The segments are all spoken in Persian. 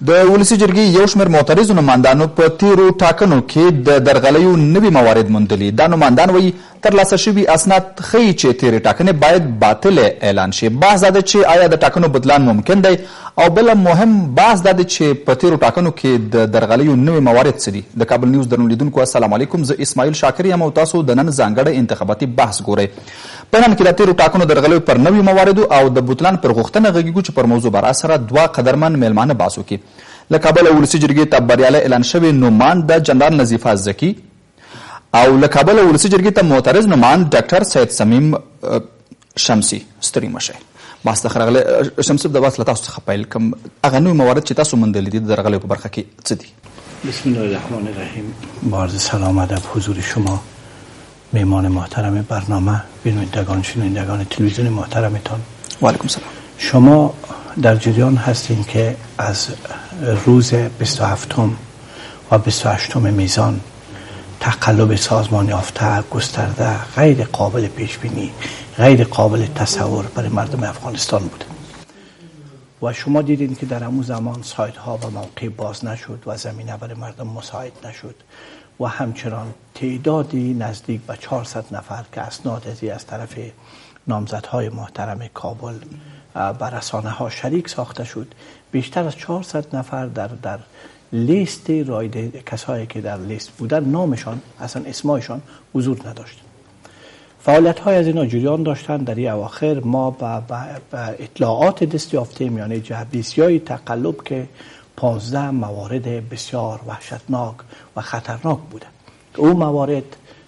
د ولسي جرګې یو شمېر معترضو نمایندانو په تیرو ټاکنو کې د درغلیو نوي موارد موندلي. دا نمایندان وایي ترلاسه شوي اسناد ښیي چې تیرې ټاکنې باید باطلې اعلان شي. بحث دا دی چې آیا د ټاکنو بدلان ممکن دی، او بل مهم بحث دا دی چې په تیرو ټاکنو کې د درغلیو نوي موارد څه دي. د کابل نیوز درنو لیدونکو السلام علیکم، زه اسماعیل شاکر یم او تاسو د نن ځانګړی انتخاباتي بحث ګورئ. په نن کې د تیرو ټاکنو درغلیو پر نوي مواردو او د بوتلان پر غوښتنه غږیږو چې پر موضوع بر سره دوه قدرمن میلمانه بحث وکړي. له کابله ولسي جرګې ته بریالی اعلان شوی نوماند جنرال نظیفه زکي او له کابله ولسي جرګې ته معترض نوماند ډاکټر سید صمیم شمسي. ستړي مه شئ. بحث ته راغلی شمسي، د بحث له تاسو څخه پیل کوم. هغه نوي موارد چې تاسو موندلي دي د درغلیو په برخه کې څه دي؟ بسم الله الرحمن الرحیم. با عرض سلام ادب حضور شما میهمان محترم برنامه، بینندگان شنوندگان تلویزیون محترمتان. و علیکم سلام. شما در جریان هستین که از روز 27 و 28 میزان تقلب سازمان یافته، گسترده، غیر قابل پیش بینی، غیر قابل تصور برای مردم افغانستان بوده و شما دیدین که در همون زمان سایت ها و موقع باز نشد و زمینه برای مردم مساعد نشد و همچنان تعدادی نزدیک به 400 نفر که اسناد از طرف نامزدهای محترم کابل بر رسانه ها شریک ساخته شد. بیشتر از 400 نفر در لیست رایده کسایی که در لیست بودن نامشان اصلا اسمایشان حضور نداشت. فعالیت های از اینا جریان داشتن. در این اواخر ما با اطلاعات دست یافتیم، یعنی جهبیسیای تقلب که 15 موارد بسیار وحشتناک و خطرناک بوده. اون موارد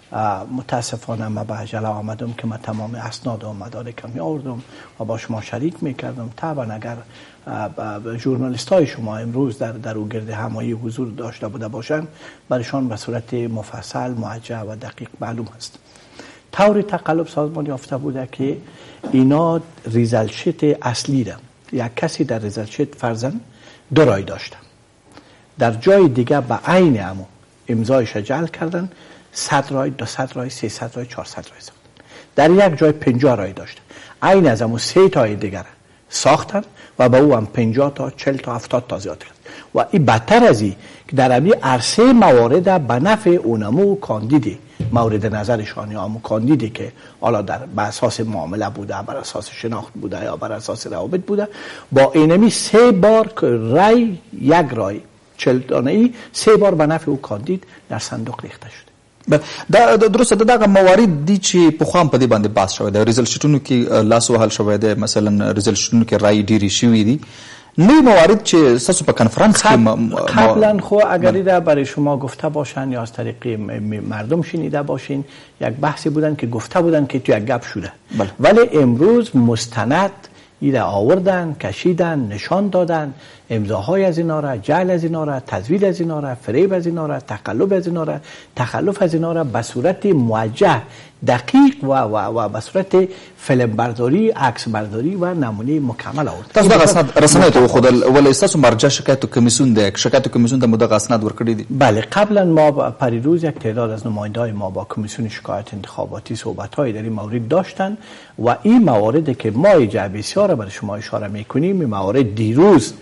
متاسفانه من به عجله آمدم که من تمام اسناد و مدارکم می آوردم و با شما شریک می کردم. طبعا اگر ژورنالیست های شما امروز در او گرد همایی حضور داشته بوده باشند، برایشان به صورت مفصل، موجه و دقیق معلوم است. طور تقلب سازمان یافته بوده که اینا ریزلشت اصلی ده. یک کسی در ریزلشت فرزن 2 رای داشته، در جای دیگه به عین همون امضایش جعل کردن، 100 رای، 200 رای، 300 رای، 400 رای ساختن. در یک جای 50 رای داشته، عین از همون 3 تای دیگر ساختن و به او هم 50 تا، 40 تا، 70 تا زیاد کرد. و این بدتر از این که در همین عرصه موارد به نفع اونمو کاندیدی مورد نظرشان یا همون کاندیدی که حالا بر اساس معامله بوده، بر اساس شناخت بوده یا بر اساس روابط بوده، با اینمی 3 بار رای، 1 رای 40 دانه‌ای 3 بار به نفع او کاندید در صندوق ریخته شده. دا درسته ده. دغه موارد دي چې پخوا هم په دې باندې بحث شوی دی. ریزلټ شیټونو کې لاس وهل شوی دی، مثلا ریزلټ شیټونو کې رای ډېرې شوي دي. نوی موارد چې ستاسو په کنفرانس کې قبلا خو اگر ایده برای شما گفته باشن یا از طریق مردم شنیده باشین، یک بحثی بودن که گفته بودن که تو یک گپ شده. ولی امروز مستند ایده آوردن، کشیدن، نشان دادن، امضاهای از اینا را، جعل از اینا را، تزویر از اینا را، فریب از اینا را، تقلب از اینا را، تخلف از اینا را به صورت موجه، دقیق و به صورت فیلم برداری، عکس برداری و نمونه مکمل آورد. تاسو دغه اسناد رسنیو ته وښودل، ولې ستاسو مرجع شکایت کمیسیون دی؟ شکایت کمیسیون ته مو دغه اسناد ورکړي دي؟ بله، قبلا ما پریروز یک تعداد از نماینده‌های ما با کمیسیون شکایت انتخاباتی صحبت‌هایی در این مورد داشتن و این مواردی که ما جعبه‌سیار را برای شما اشاره می‌کنیم، این موارد دیروز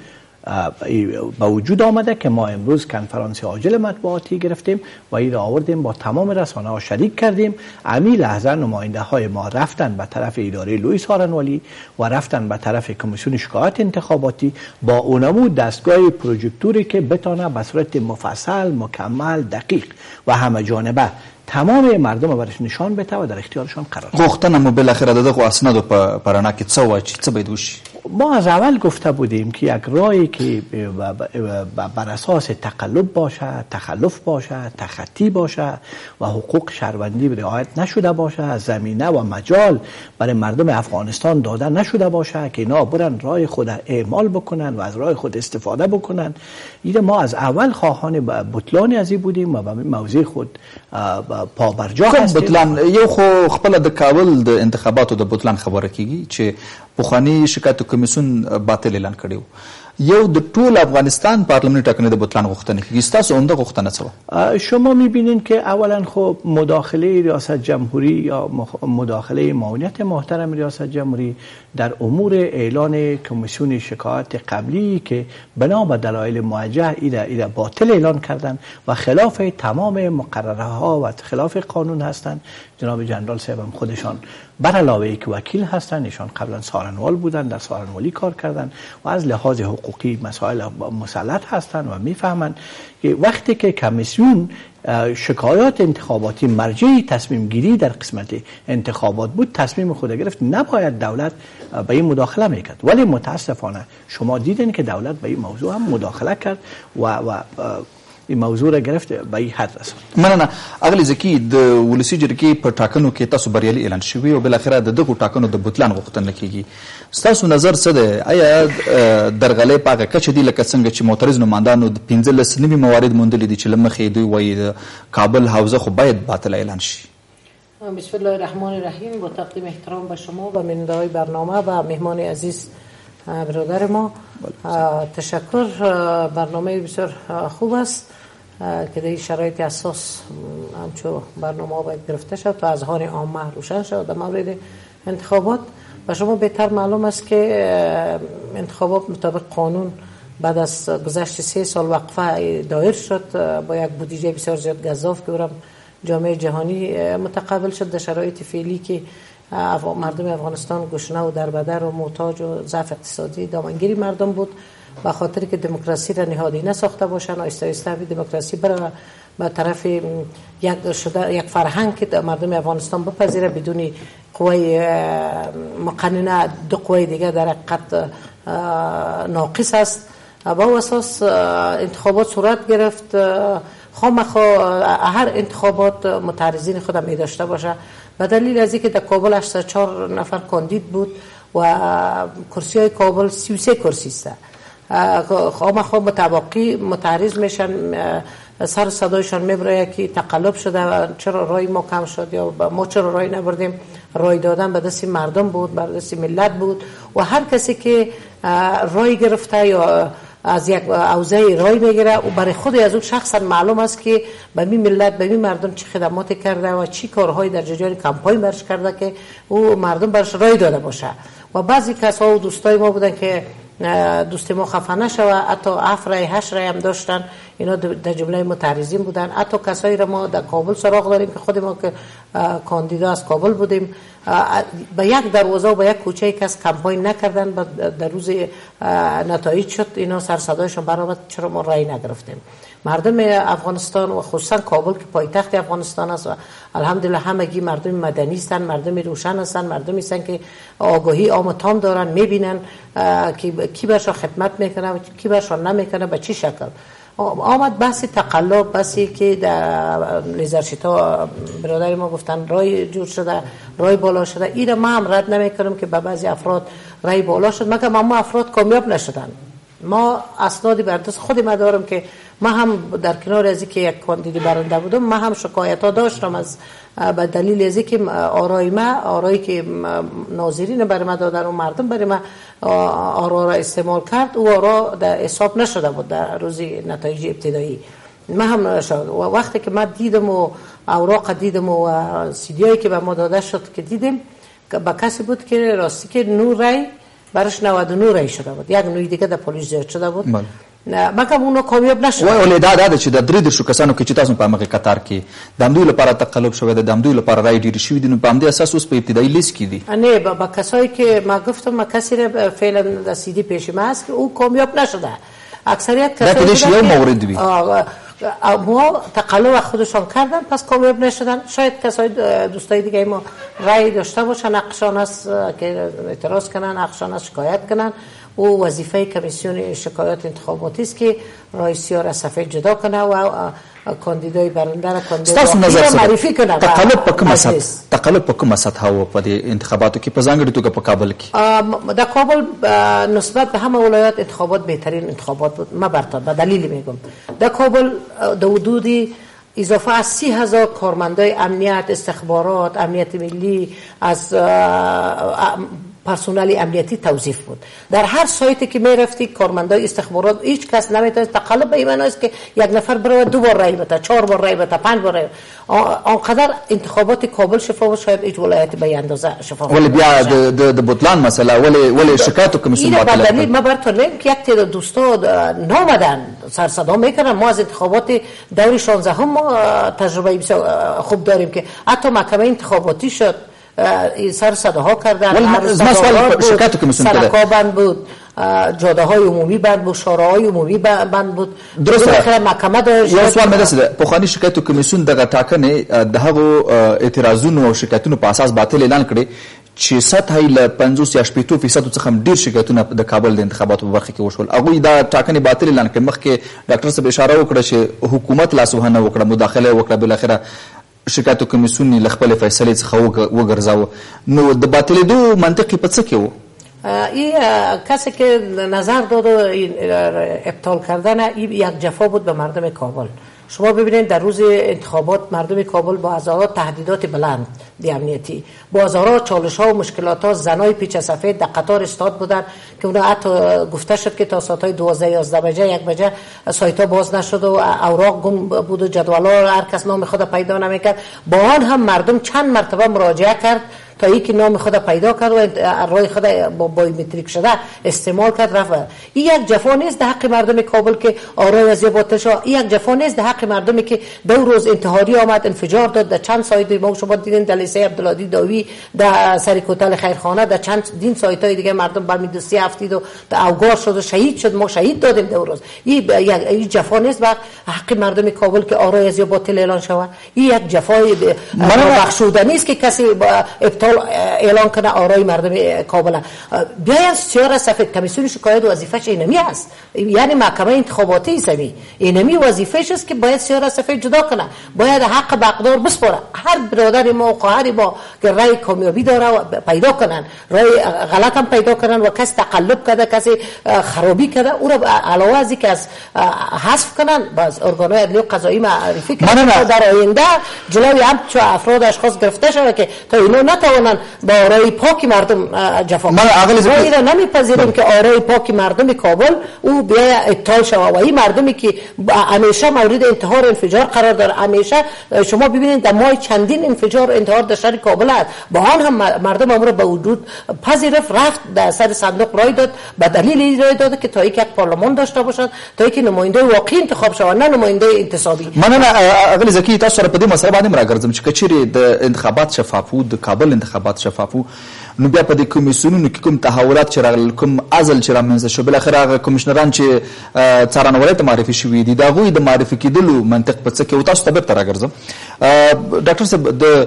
با وجود آمده که ما امروز کنفرانس عاجل مطبوعاتی گرفتیم و این را آوردیم با تمام رسانه ها شریک کردیم. امی لحظه نماینده های ما رفتن به طرف اداره لوئیس هارنوالی و رفتن به طرف کمیسیون شکایت انتخاباتی با اونمو دستگاه پروژکتوری که بتانه به صورت مفصل، مکمل، دقیق و همه جانبه تمام مردم برش نشان بده و در اختیارشان قرار بده. غوښتنه مو بالاخره دغه اسنادو په رڼا کې څه وایي چې څه باید وشي؟ ما از اول گفته بودیم که یک رای که بر اساس تقلب باشه، تخلف باشه، تخطی باشه و حقوق شهروندی رعایت نشده باشه، زمینه و مجال برای مردم افغانستان داده نشده باشه که اینا برن رای خود اعمال بکنن و از رای خود استفاده بکنن. این ما از اول خواهان بطلان ازی بودیم و به موضع خود پا برجا هستیم. بطلان یو خو خپل د کابل د انتخاباتو د بطلان خبره کیږي چې پخوانی شکایت کمیسیون باطل اعلان کړو. یو د ټول افغانستان پارلماني ټاکنې د بطلان غوښتنه کیږي. ستاسو عمده غوښتنه څه وه؟ شما میبینید که اولا خب مداخله ریاست جمهوری یا مداخله معاونیت محترم ریاست جمهوری در امور اعلان کمیسیون شکایت قبلی که بنا به دلایل موجه ایره باطل اعلان کردن و خلاف تمام مقرره ها و خلاف قانون هستند. جناب جنرال صاحب هم خودشان بر علاوه که وکیل هستند، ایشان قبلا سارنوال بودن، در سارنوالی کار کردن و از لحاظ حقوقی مسائل مسلط هستند و میفهمند که وقتی که کمیسیون شکایات انتخاباتی مرجعی تصمیم گیری در قسمت انتخابات بود تصمیم خود گرفت، نباید دولت به این مداخله میکرد. ولی متاسفانه شما دیدین که دولت به این موضوع هم مداخله کرد و این موضوع را گرفت به این حد رساند. مننه. اغلی زکی د ولسی جرګې په ټاکنو کې تاسو بریالي اعلان شوی او بل اخره د دغو ټاکنو د بطلان غوښتنه کیږي. ستاسو نظر څه دی؟ آیا درغلۍ په هغه کچه دي لکه څنګه چې معترض نمایندانو د 15 نوي موارد موندلي دي چې له مخې دوی وایي د کابل حوزه خو باید باطل اعلان شي؟ بسم الله الرحمن الرحیم. با تقدیم احترام به شما و بیننده‌های برنامه و مهمان عزیز برادر ما، تشکر. برنامه بسیار خوب است که در این شرایط اساس همچون برنامه ها باید گرفته شد تا از اذهان عامه روشن شد در مورد انتخابات. و شما بهتر معلوم است که انتخابات مطابق قانون بعد از گذشت 3 سال وقفه دایر شد با یک بودجه بسیار زیاد گزاف که اونم جامعه جهانی متقبل شد. در شرایط فعلی که مردم افغانستان گشنه و دربدر و محتاج و ضعف اقتصادی دامنگیری مردم بود، به خاطر که دموکراسی را نهادینه ساخته باشن، آهسته آهسته دموکراسی بره به طرف یک فرهنگ که مردم افغانستان بپذیره بدون قوی مقننه. 2 قوی دیگه در حقیقت ناقص است. با او اساس انتخابات صورت گرفت. خامخا هر انتخابات متعرضین خود می داشته باشه، به دلیل از اینکه در کابل 84 نفر کاندید بود و کرسی های کابل 33 کرسی است. خامخا متواقی متعرض میشن، سر صدایشان میبره که تقلب شده، چرا رای ما کم شد یا ما چرا رای نبردیم. رای دادن به دست مردم بود، به دست ملت بود و هر کسی که رای گرفته یا از یک اوضاع رای میگیره و برای خود از اون شخصا معلوم است که به می ملت به می مردم چه خدماتی کرده و چی کارهایی در جریان کمپاین برش کرده که او مردم برش رای داده باشه. و بعضی کسا و دوستای ما بودن که دوست ما خفه نشوه، حتی 7 رای 8 رای هم داشتن، اینا در جمله متعرضین بودن. حتی کسایی را ما در کابل سراغ داریم که خود ما که کاندیدا از کابل بودیم، به یک دروازه و به یک کوچه کس کمپاین نکردن، در روز نتایج شد اینا سر صدایشون برآمد چرا ما رای نگرفتیم. مردم افغانستان و خصوصا کابل که پایتخت افغانستان است و الحمدلله همگی مردم مدنی هستند، مردم روشن هستند، مردمی هستند که آگاهی عام تام دارن، میبینن که کی برشان خدمت میکنه و کی برشان نمیکنه به چه شکل. آمد بحث تقلب، بحثی که در لیزرشیتا برادر ما گفتن رای جور شده، رای بالا شده، این ما هم رد نمیکنم که به بعضی افراد رای بالا شد، مگر ما افراد کامیاب نشدن. ما اسنادی بر دست خود ما دارم که ما هم در کنار از اینکه یک کاندید برنده بودم، ما هم شکایت ها داشتم از به دلیل از اینکه آرایی که ناظرین برای ما دادن و مردم برای ما آرا را استعمال کرد و آرا در حساب نشده بود در روز نتایج ابتدایی. ما هم نشد و وقتی که ما دیدم و اوراق دیدم و سیدیایی که به ما داده شد که دیدیم با کسی بود که راستی که 9 رای برش 99 رای شده بود، یک نوع دیگه در پلیس زیاد شده بود. مګر اونو کامیاب نشو. ولې دا چې د 3 کسانو کې چې تاسو په مغه قطار کې د همدوی لپاره تقلب شوی د همدوی لپاره رای ډیر شوی دي، نو په همدې اساس اوس په ابتدایي لیست کې دي. نه با کسایی که ما گفتم ما کسی را فعلا در سیدی پیش ما است که او کامیاب نشده. اکثریت کسایی که یو مورد وی ما تقلب خودشان کردن پس کامیاب نشدن. شاید کسای دوستای دیگه ما رای داشته باشن، حقشان است که اعتراض کنن، حقشان است شکایت کنن. او وظیفه کمیسیون شکایات انتخاباتی است که رئیسی را صفحه جدا کنه و کاندیدای برنده را کاندیدا معرفی کنه. تقلب په کومه سطح و په انتخاباتو کې په ځانګړي توګه په کابل کې در کابل نسبت به همه ولایات انتخابات بهترین انتخابات بود. ما برتر به دلیلی میگم در کابل در حدودی اضافه از 30,000 کارمندای امنیت، استخبارات، امنیت ملی، از پرسنل امنیتی توظیف بود. در هر سایتی که میرفتی کارمندای استخبارات هیچ کس نمیتونست تقلب به این معنی است که یک نفر بره 2 بار رای بده، 4 بار رای بده، 5 بار رای. آنقدر انتخابات کابل شفاف شاید هیچ ولایت به اندازه شفاف. ولی بیا د بوتلان مسئله ولی شکایت کمیسیون باطل. ما براتون میگم که یک تعداد دوستا نامدن سر صدا میکنن. ما از انتخابات دور 16 هم تجربه خوب داریم که حتی محکمه انتخاباتی شد سر صداها کردن. ما سوال شکایت کمیسیون سرکا بند بود، جاده های عمومی بند بود، شوراهای عمومی بند بود. درسته. محکمه داشت. یو سوال مې داسې ده، پخواني شکایت کمیسیون دغه ټاکنې د هغو اعتراضونو او شکایتونو په اساس باطل اعلان کړي چې سطح یې له 50 یا 80% څخه ډیر شکایتونه د کابل د انتخاباتو په برخه کې وشول. هغوی دا ټاکنې باطل اعلان کړې. مخکې ډاکټر صاحب اشاره وکړه چې حکومت لاسوهنه وکړه، مداخله وکړه، بالاخره شکایت کمیسیون له خپل فیصلې څخه وګرځاوه. نو د باطلېدو منطقي په څه کې و؟ این کسی که نظر داد و ابطال کردن این یک جفا بود به مردم کابل. شما ببینید در روز انتخابات مردم کابل با هزارات تهدیدات بلند امنیتی، با هزارات چالش ها و مشکلات ها، زنای پیچ سفید در قطار استاد بودن که اونا حتی گفته شد که تا ساعت 12-11 بجه 1 بجه سایت ها باز نشد و اوراق گم بود و جدول ها هر کس نام خود پیدا نمیکرد. با آن هم مردم چند مرتبه مراجعه کرد تا اینکه نام خود پیدا کرد و رای خود با بایومتریک شده استعمال کرد رفت. این یک جفا نیست در حق مردم کابل که آرای از باطل شد. این یک جفا نیست در حق مردمی که 2 روز انتحاری آمد، انفجار داد در چند سایت. ما شما دیدین در لیسه عبدالعادی داوی، در سریکوتل خیرخانه، در چند دین سایت های دیگه مردم برمی 3 هفته و اوگار شد و شهید شد. ما شهید دادیم 2 روز. این جفا نیست بر حق مردم کابل که آرای از باطل اعلان شود. این یک جفای بخشودنی است که کسی ابطال اعلان کنه آرای مردم کابل. بیاین سیاره سفید کمیسیون شکایت وظیفه‌اش اینمی است، یعنی محکمه انتخاباتی سمی اینمی وظیفه‌اش است که باید سیاره سفید جدا کنه، باید حق به اقدار بسپاره. هر برادر ما و خواهر ما که رای کامیابی داره و پیدا کنن، رای غلط هم پیدا کنن و کس تقلب کرده، کسی خرابی کرده، او را علاوه از اینکه از حذف کنن باز ارگان‌های عدلی و قضایی معرفی کنن در آینده جلوی همچو افراد اشخاص گرفته شده که تا اینو نتوانن با آرای پاک مردم جفا کنن. ما اینو نمیپذیریم که آرای پاک مردم کابل او بیا ابطال شود و این مردمی که همیشه مورد انتحار انفجار قرار داره. همیشه شما ببینید در ماه چندین انفجار انتحار در شهر کابل است، با آن هم مردم امر به وجود پذیرفت، رفت در سر صندوق رای داد. به دلیل رای داد که تا یک پارلمان داشته باشند، تا اینکه نماینده واقعی انتخاب شوند، نه نماینده انتصابی. مننه اغلی زکی. تاسو سره په دې مسله باندې راګرځم چې کچېرې د انتخابات شفافو، د کابل انتخابات شفافو، نو بیا په دې کمیسیونونو کې کوم تحولات چې راغلل، کوم عزل چې رامنځته شو، بالاخره هغه کمیشنران چې څارنوالۍ ته معرفي شوي دي د هغوی د معرفي کېدلو منطق په څه کې و؟ تاسو ته بېرته راګرځم. ډاکټر صاحب، د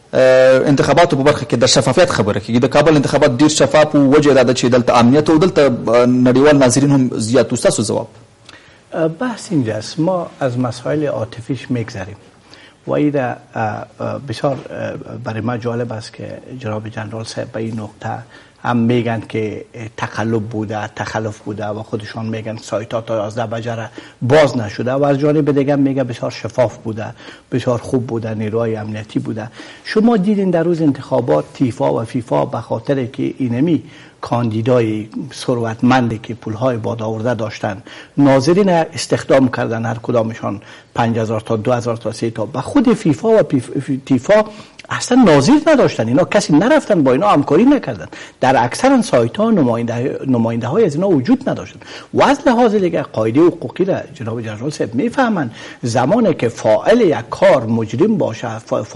انتخاباتو په برخه کې د شفافیت خبره کېږي. د کابل انتخابات ډېر شفاف و، وجه دا ده چې دلته امنیت او دلته نړیوال ناظرین هم زیات و. ستاسو ځواب؟ بحث اینجاست، ما از مسائل عاطفیش میگذریم و این بسیار برای ما جالب است که جناب جنرال صاحب به این نقطه هم میگن که تقلب بوده، تخلف بوده و خودشان میگن سایت ها تا 11 بجه باز نشده و از جانب دیگه میگه بسیار شفاف بوده، بسیار خوب بوده، نیروهای امنیتی بوده. شما دیدین در روز انتخابات تیفا و فیفا به خاطر که اینمی کاندیدای ثروتمندی که پولهای باد آورده داشتن ناظرین استخدام کردن، هر کدامشان 5000 تا 2000 تا 3 تا. به خود فیفا و تیفا اصلا ناظر نداشتن، اینا کسی نرفتن با اینا همکاری نکردن. در اکثر سایت ها نماینده های از اینا وجود نداشتن و از لحاظ دیگه قاعده حقوقی را جناب جنرال صاحب میفهمن. زمانی که فاعل یک کار مجرم باشه،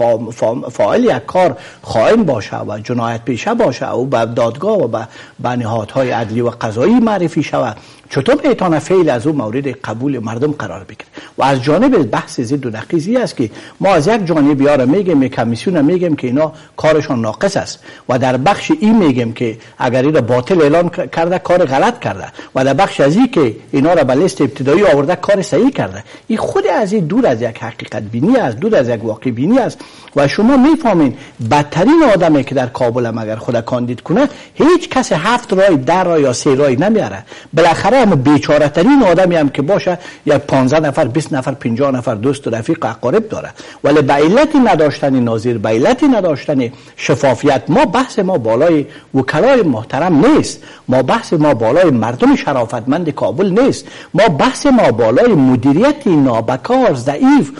فاعل یک کار خائن باشه و جنایت پیشه باشه و به دادگاه و به نهادهای عدلی و قضایی معرفی شود، چطور میتونه فعل از اون مورد قبول مردم قرار بگیره؟ و از جانب بحث ضد و نقیضی است که ما از یک جانب یاره میگیم، کمیسیون میگیم که اینا کارشان ناقص است و در بخش این میگیم که اگر اینا باطل اعلان کرده کار غلط کرده و در بخش از این که اینا را به لیست ابتدایی آورده کار صحیح کرده. این خود از این دور از یک حقیقت بینی است، دور از یک واقع بینی است و شما میفهمین بدترین آدمی که در کابل هم اگر خود کاندید کنه هیچ کس 7 رای 10 رای یا 3 رای نمیاره. بالاخره هم بیچاره ترین آدمی هم که باشه یا 15 نفر 20 نفر 50 نفر دوست و رفیق اقارب داره، ولی به علت نداشتن ناظر، به به علت نداشتن شفافیت. ما بحث ما بالای وکلای محترم نیست، ما بحث ما بالای مردم شرافتمند کابل نیست، ما بحث ما بالای مدیریت نابکار، ضعیف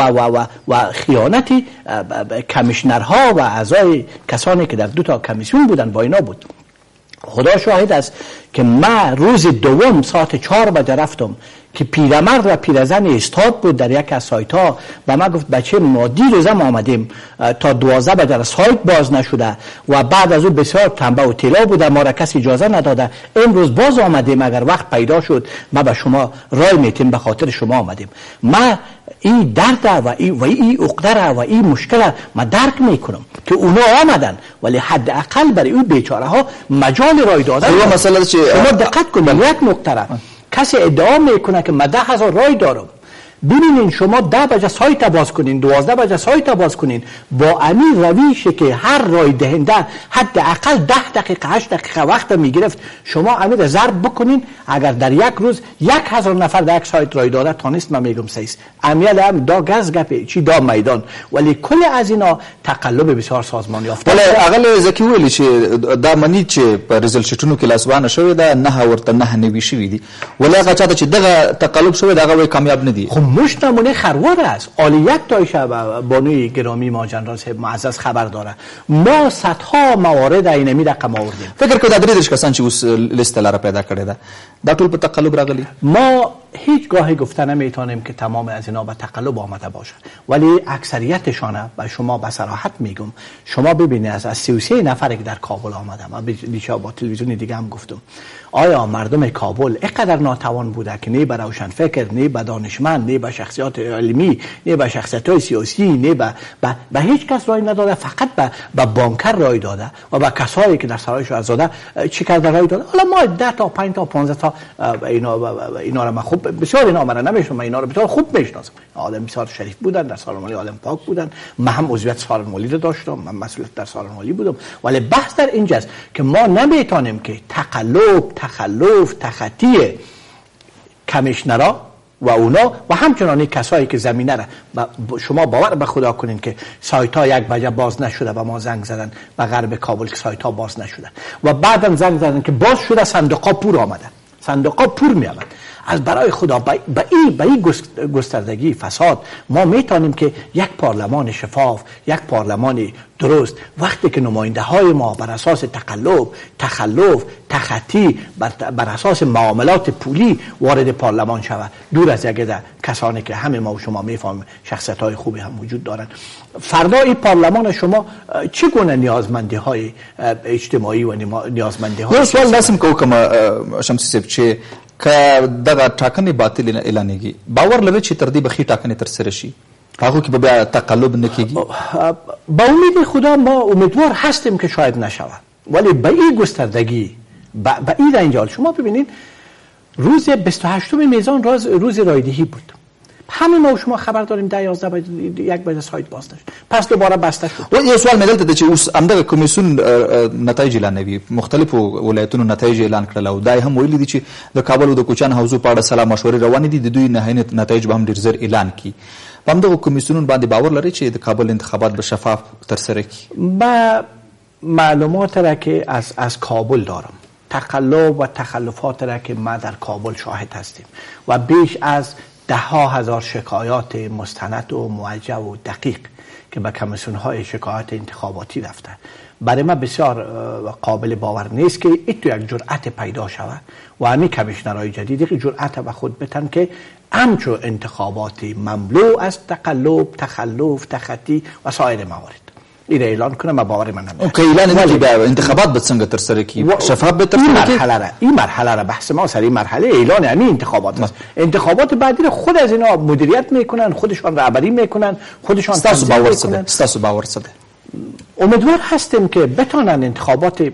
و خیانت کمیشنرها و اعضای کسانی که در 2 کمیسیون بودن با اینا بود. خدا شاهد است که من روز دوم ساعت 4 بجه رفتم که پیرمرد و پیرزن استاد بود در یک از سایت ها و من گفت بچه ما دیروزم آمدیم تا 12 بجه سایت باز نشده و بعد از اون بسیار تنبه و طلا بوده، ما را کسی اجازه نداده، امروز باز آمدیم، اگر وقت پیدا شد ما به شما رای میتیم، به خاطر شما آمدیم. ما این درد و این عقده و این مشکل ما درک میکنم که اونا آمدن، ولی حداقل برای اون بیچاره ها مجال رای دادن. شما دقت کنید یک نکته، کسی ادعا میکنه که من 10,000 رای دارم. ببینین شما 10 بجه سایت باز کنین، 12 بجه سایت باز کنین، با امیر رویشه که هر رای دهنده حداقل 10 دقیقه 8 دقیقه وقت میگرفت، شما امیر ضرب بکنین اگر در یک روز 1,000 نفر در یک سایت رای داده تانست، من میگم سیست امیل هم دا گز گپی چی دا میدان، ولی کل از اینا تقلب بسیار سازمانی یافته. ولی اقل زکی ویلی چې دا منی چې په ریزلټ شټونو کې لاسوانه شوی دا نه ورته نه نوي شوی دي، ولی هغه چاته چې دغه تقلب شوی دا هغه کامیاب نه دي. مش نمونه خروار است. آلی یک تایشه بانوی گرامی ما جنرال صاحب معزز خبر داره، ما صدها موارد اینمی رقم آوردیم. فکر که در درش کسان چې اوس لیست لاره پیدا کړی ده دا ټول په تقلب راغلي. ما هیچ گاهی گفته نمیتونیم که تمام از اینا به تقلب آمده باشه، ولی اکثریتشانه به شما به صراحت میگم. شما ببینید از 33 نفری که در کابل آمدن، من دیشب با تلویزیون دیگه هم گفتم، آیا مردم کابل اینقدر ناتوان بوده که نه به روشنفکر، نه به دانشمند، نه به شخصیت علمی، نه به شخصیت‌های سیاسی، نه به هیچ کس رای نداده، فقط به بانکر رای داده و به کسایی که در سرای شاهزاده چی کرده رای داده. حالا ما 10 تا 5 تا 15 تا اینا رو من خوب بسیار اینا من نمیشم، من اینا رو بسیار خوب میشناسم. آدم بسیار شریف بودن، در سالن مالی آدم پاک بودن، من هم عضویت سالن مالی رو داشتم، من مسئولیت در سالن مالی بودم. ولی بحث در اینجاست که ما نمیتونیم که تخلف تخطی کمیشنرا و اونا و همچنان کسایی که زمینه را شما باور به خدا کنین که سایت ها 1 بجه باز نشده و ما زنگ زدن به غرب کابل که سایت ها باز نشده و بعدم زنگ زدن که باز شده، صندوقا پر آمدن، صندوقا پر می آمد. از برای خدا به این گستردگی فساد ما میتونیم که یک پارلمان شفاف، یک پارلمان درست، وقتی که نماینده های ما بر اساس تقلب، تخلف، تخطی، بر اساس معاملات پولی وارد پارلمان شود، دور از یک کسانی که همه ما و شما میفهمیم شخصیت های خوبی هم وجود دارند، فردا این پارلمان شما چگونه نیازمندی های اجتماعی و نیازمندی های سوال لازم کوم شمسی صاحب چې که دغه ټاکنې باطل اعلانېږي، باور لري چې تر دې به ښې ټاکنې ترسره شي، هغه کې به بیا تقلب نه کېږي؟ با امید خدا ما امیدوار هستیم که شاید نشود، ولی به این گستردگی به این رنجال شما ببینید روز 28 میزان روز رایدهی بود، همه ما و شما خبر داریم 10-11 بجه 1 بجه سایت باز نشد، پس دوباره بسته شد. و یو سوال مې دلته دی چې اوس همدغه کمیسیون نتایج اعلانوي، مختلفو ولایتونو نتایج اعلان کړل او دا هم ویلي دي چې د کابل او د کوچیان حوزو په اړه سلا مشورې روانې دي، د دوی نهایي نتایج به هم ډېر ژر اعلان کړي. په همدغه کمیسیونونو باندې باور لري چې د کابل انتخابات به شفاف ترسره کړي؟ با معلومات را که از کابل دارم، تقلب و تخلفات را که ما در کابل شاهد هستیم و بیش از 10,000 شکایات مستند و موجه و دقیق که به کمیسیون های شکایات انتخاباتی رفته، برای من بسیار قابل باور نیست که ایتو یک جرأت پیدا شود و همین کمیشنرهای جدید یک جرأت به خود بتن که همچو انتخاباتی مملو از تقلب، تخلف، تخطی و سایر موارد این اعلان کنه، ما باور من نمیشه. که اعلان نکنه به انتخابات به څنګه ترسره کی؟ شفاف به ترسره کی؟ این مرحله را بحث ما سر این مرحله اعلان یعنی انتخابات است. انتخابات بعدی رو خود از اینا مدیریت میکنن، خودشان رهبری میکنن، خودشان تنظیم میکنن. استاسو باور څه ده؟ امیدوار هستیم که بتونن انتخابات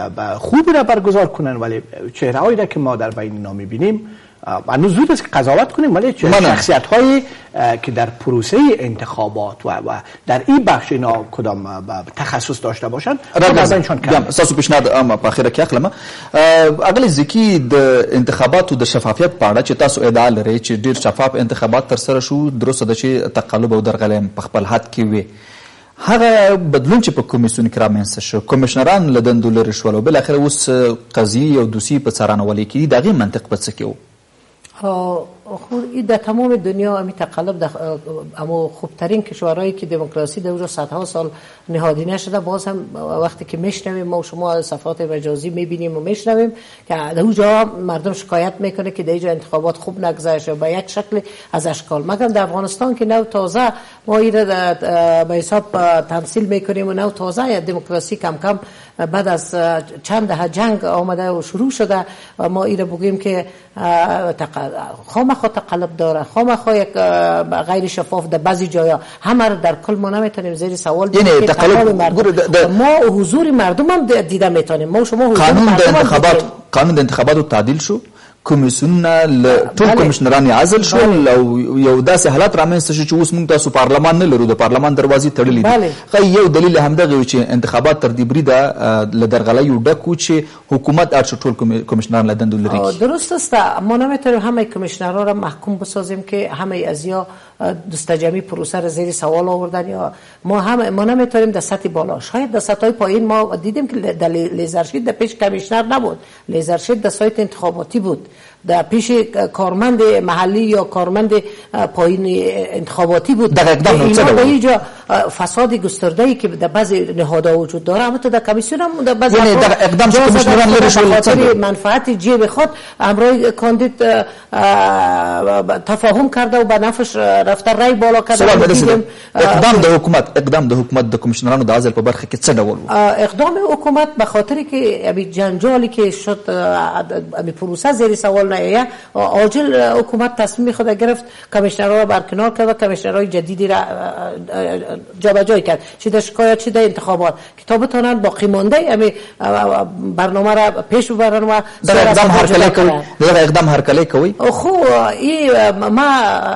خوبی را برگزار کنن، ولی چهره‌هایی را که ما در بین اینا میبینیم هنوز زود است که قضاوت کنیم، ولی شخصیت‌هایی که در پروسه انتخابات و در این بخش اینا کدام تخصص داشته باشن راځنشان کړم. تاسو پیشنهاد په اخره کې اخلم. اغلی زکی د انتخاباتو د شفافیت په اړه چې تاسو ادعا لرئ چې ډیر شفاف انتخابات ترسره شو، درسته ده چې تقلب او درغلم په خپل حد کې وي، هغه بدلون چې په کمیسیون کې رامنځته شو کمیشنران له دندو لرې شول او بالاخره اوس قضیې او دوسیې په څارنوالۍ کې دي د هغې منطق په څه کې و؟ خود در تمام دنیا امی تقلب در اما خوبترین کشورهایی که دموکراسی در اونجا صدها سال نهادینه شده باز هم وقتی که میشنویم ما و شما صفحات مجازی میبینیم و میشنویم که در اونجا مردم شکایت میکنه که در اینجا انتخابات خوب نگذشت به یک شکل از اشکال. مگر در افغانستان که نو تازه ما این به حساب تمثیل میکنیم و نو تازه دموکراسی کم کم بعد از چند دهه جنگ آمده و شروع شده و ما این بگیم که خامخا تقلب داره، خامخا یک غیر شفاف در بعضی جایا همه در کل ما نمیتونیم زیر سوال ببریم. تقلب ما حضور مردم هم دیده میتونیم. ما شما قانون د انتخاباتو تعدیل شو، کمیسیونونه ټول کمیشنران عزل شول او یو داسې حالت رامنځته شو چې اوس موږ تاسو پارلمان نه لرو، د پارلمان دروازې تړلې دي. خو یو دلیل همدغه و چې انتخابات تر دې بریده له درغلیو ډک و چې حکومت اړ شو ټول کمیشنران له دندو لرې کړي. درست است. ما نمیتونیم همه کمیشنرها را محکوم بسازیم که همه از یا دستجمی پروسه را زیر سوال آوردن یا ما نمیتونیم در سطح بالا. شاید در سطح پایین ما دیدیم که در لیزرشید در پیش کمیشنر نبود، لیزرشید در سایت انتخاباتی بود، در پیش کارمند محلی یا کارمند پایین انتخاباتی بود. در اقدام اینا به اینجا فساد گسترده‌ای که در بعضی نهادها وجود داره اما تو در کمیسیون هم در بعضی یعنی در اقدام که کمیشنران لرشول منفعت جیب خود امروی کاندید تفاهم کرده و به نفعش رفته رای بالا کرده. اقدام د حکومت د کمیشنرانو د عزل په برخه کې څه ډول و؟ اقدام حکومت به خاطر که ابي جنجالی که شد ابي پروسه زیر سوال نه عاجل حکومت تصمیم خود گرفت کمیشنرها را برکنار کرد و کمیشنرهای جدیدی را جابجا کرد، چه در شکایت چه در انتخابات که تا بتونن باقی مانده امی برنامه را پیش ببرن و در اقدام هرکلی کوي. خو این ما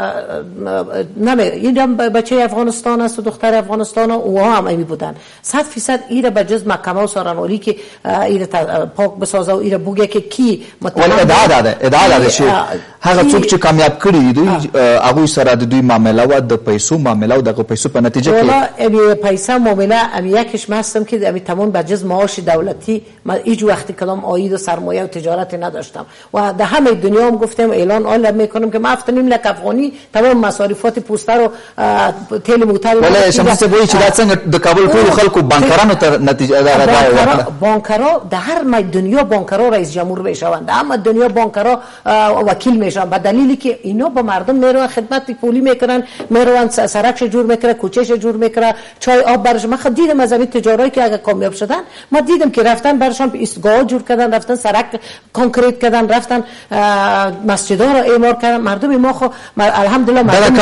این بچه افغانستان است و دختر افغانستان و اوها هم امی بودن 100% این را به جز محکمه و سارنوری که این را پاک بسازه و این را بگه که کی ادعا داده چې هغه څوک چې کامیاب کړي دي دوی هغوی سره د دوی معامله و د پیسو معامله و دغه پیسو په نتیجه کې والا امی پیسه معامله امی یکیش هستم که امی تمام به جز معاش دولتی من هیچ وقتی کدام عاید و سرمایه و تجارتی نداشتم و در همه دنیا هم گفتم اعلان عالم میکنم که ما 7.5 لک افغانی تمام مصارفات پوستر و تیل موتر ولی شمس بوی چې دا څنګه د کابل ټول خلکو بانکرانو ته نتیجه ده بانکرا در هر دنیا بانکرا رئیس جمهور میشوند، اما دنیا بانکرا وکیل میشن به دلیلی که اینا با مردم میرون خدمت پولی میکنن، میرون سرکش جور میکنن، کوچهش جور میکنن، چای آب برش. من خود دیدم از این تجارایی که اگه کامیاب شدن ما دیدم که رفتن برشان ایستگاه جور کردن، رفتن سرک کانکریت کردن، رفتن مسجدها رو اعمار کردن. مردم ما خو الحمدلله مردم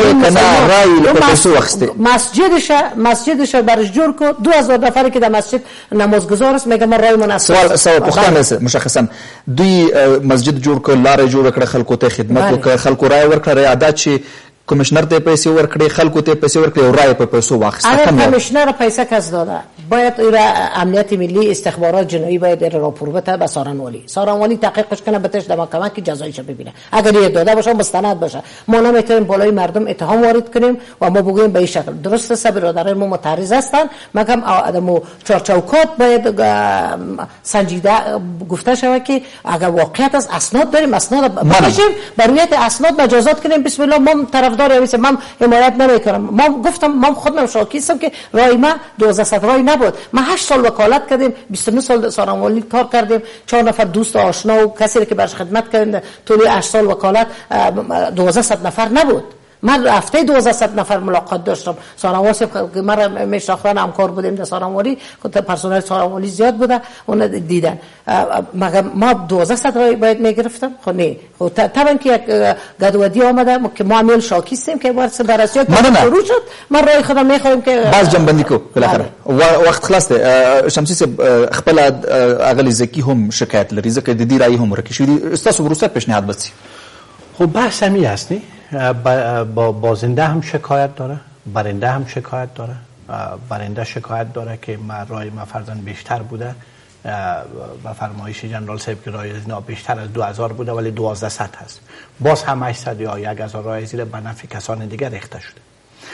مسجدش برش جور کو 2000 نفری که در مسجد نمازگزار است میگه ما رای مناسب سوال پختن مشخصا دوی مسجد جوړ کړ، لارې جوړ کړ، خلکو ته خدمت وکړه، خلکو رای ورکړه، عادت چې کمیشنر ته پیسې ورکړي، خلکو ته پیسې ورکړي او رای په پیسو واخیسته. اگر کمیشنر پیسه کس داده باید امنیت ملی استخبارات جنایی باید راپور بده به سارنوالی تحقیقش کنه، بهش در محکمه که جزایش ببینه. اگر یه داده باشه مستند باشه ما نمیتونیم بالای مردم اتهام وارد کنیم و ما بگوییم به این شکل. درست است برادران ما معترض هستند، مگم آدمو چارچوکات باید سنجیده گفته شود که اگر واقعیت از اسناد داریم اسناد بکشیم بر رویت اسناد مجازات کنیم. بسم الله ما طرفدار هستم، من حمایت نمیکنم. ما گفتم من خودم شاکی هستم که رای ما 1200 رای نبود. ما 8 سال وکالت کردیم، 29 سال سارنوالی کار کردیم، 4 نفر دوست آشنا و کسی که برش خدمت کردیم طول 8 سال وکالت 1200 نفر نبود. من هفته 1200 نفر ملاقات داشتم. سارنوالی که من میشناختن همکار بودیم در سارنوالی، خود پرسنل سارنوالی زیاد بوده اون دیدن. مگر ما 1200 رای باید میگرفتم؟ خب نه. خب طبعا که یک گدودی آمده که ما عمل شاکی هستیم که وارد بررسی شروع شد. من رای خودم میخوایم که باز جنبندی کو بالاخره وخت خلاص ده. شمسی صاحب خپل اغلی زکی هم شکایت لري ځکه د دې رای هم ورکه شوی استاسو وروسته پیشنهاد بسی. خب بحث همی هست نه با بازنده هم شکایت داره، برنده هم شکایت داره. برنده شکایت داره که رای ما فرضاً بیشتر بوده و فرمایش جنرال صاحب که رای اینا بیشتر از 2000 بوده ولی 1200 هست. باز هم 800 یا 1000 رای زیر به نفع کسان دیگر ریخته شده.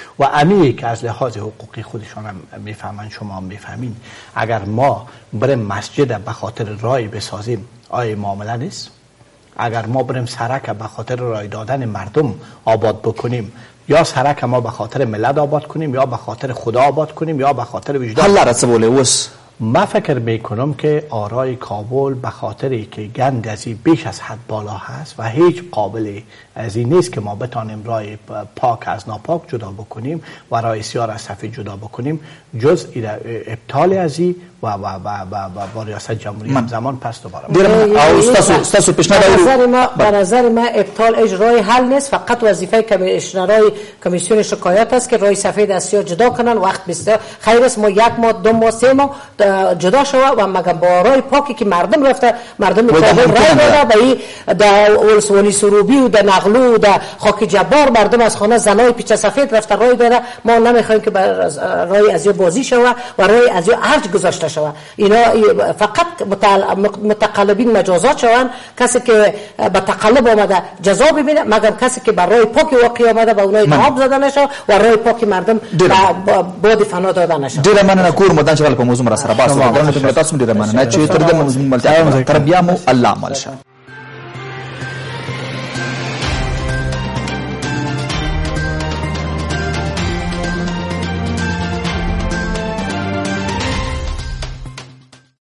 و امی که از لحاظ حقوقی خودشان هم میفهمن، شما هم میفهمین. اگر ما بریم مسجد به خاطر رای بسازیم آیا معامله نیست؟ اگر ما بریم سرک به خاطر رای دادن مردم آباد بکنیم، یا سرک ما به خاطر ملت آباد کنیم، یا به خاطر خدا آباد کنیم، یا به خاطر وجدان. حل را سبوله وس ما فکر میکنم که آرای کابل به خاطری که گند از این بیش از حد بالا هست و هیچ قابل از این نیست که ما بتانیم رای پاک از ناپاک جدا بکنیم و رای سیاه از سفید جدا بکنیم، جز ابطال از این و با ریاست جمهوری همزمان پس دوباره استاسو پیشنهاد به نظر ما ابطال اجرای حل نیست، فقط وظیفه کمیشنرای کمیسیون شکایات است که رای سفید از سیاه جدا کنن. وقت بسته خیر است ما 1 ماه 2 ماه 3 ماه جدا شوه و مگه با رای پاکی که مردم رفته، مردم کابل رای داده به این در ولسوالی سروبی و در نغلو و در خاک جبار مردم از خانه زنای پیچ سفید رفته رای داده. ما نمیخوایم که رای از بازی شوه و رای از ارج گذاشته شوه. اینا فقط متقلبین مجازات شوند. کسی که به تقلب آمده جزا ببینه، مگر کسی که بر رای پاک واقع آمده به اونای ناب زده نشه و رای پاک مردم باد فنا داده نشه. ډیره مننه کور مدان چې په موضوع را سره باسو درنه ته تاسو ډیره مننه چې تر دې موضوع ملته تر بیا مو الله عمل شه.